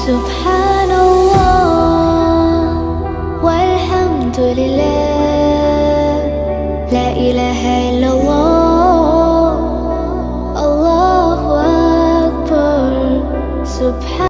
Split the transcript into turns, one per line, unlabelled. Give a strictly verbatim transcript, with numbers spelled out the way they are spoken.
Subhanallah walhamdulillah, la ilaha illallah, Allahu Akbar. Subhan